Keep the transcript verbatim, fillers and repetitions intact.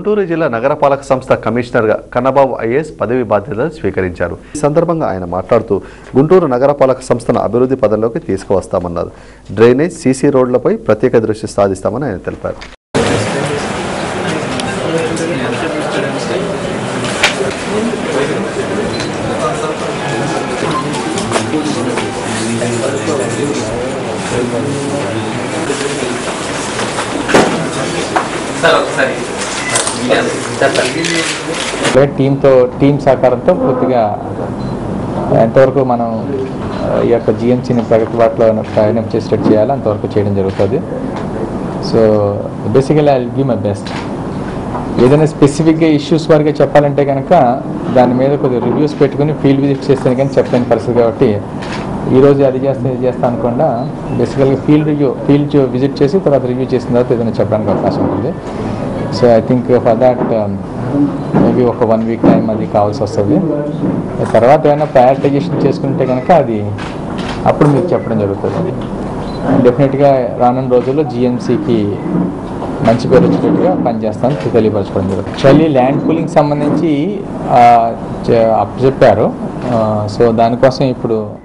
గుంటూరు జిల్లా నగరపాలక సంస్థ కమిషనర్గా కన్నబాబు ఐఏఎస్ పదవి బాధ్యతలు స్వీకరించారు. ఈ సందర్భంగా ఆయన మాట్లాడుతూ గుంటూరు నగరపాలక సంస్థను అభివృద్ధి పదంలోకి తీసుకువస్తామన్నారు. డ్రైనేజ్, సీసీ రోడ్లపై ప్రత్యేక దృష్టి సాధిస్తామని ఆయన తెలిపారు. టీంతో టీం సహకారంతో పూర్తిగా ఎంతవరకు మనం ఈ యొక్క జిఎంసీని ప్రగతి బాటలో ప్రయాణం చేసేటట్టు చేయాలి అంతవరకు చేయడం జరుగుతుంది. So basically I will give my best. ఏదైనా స్పెసిఫిక్గా ఇష్యూస్ వారిగా చెప్పాలంటే కనుక దాని మీద కొద్దిగా రివ్యూస్ పెట్టుకుని ఫీల్డ్ విజిట్ చేస్తే కానీ చెప్పలేని పరిస్థితి కాబట్టి ఈరోజు అది చేస్తే ఇది చేస్తా అనుకుండా బేసికల్గా ఫీల్డ్ రివ్యూ ఫీల్డ్ విజిట్ చేసి తర్వాత రివ్యూ చేసిన తర్వాత ఏదైనా చెప్పడానికి అవకాశం ఉంటుంది. So I think for that maybe ఒక వన్ వీక్ టైం అది కావాల్సి వస్తుంది. తర్వాత ఏమైనా ప్రయారిటైజేషన్ చేసుకుంటే కనుక అది అప్పుడు మీకు చెప్పడం జరుగుతుంది. డెఫినెట్గా రానున్న రోజుల్లో జిఎంసీకి మంచి పేరు వచ్చేటట్టుగా పనిచేస్తాను తెలియపరచుకోవడం జరుగుతుంది. యాక్చువల్లీ ల్యాండ్ పూలింగ్ సంబంధించి చెప్పారు. సో దానికోసం ఇప్పుడు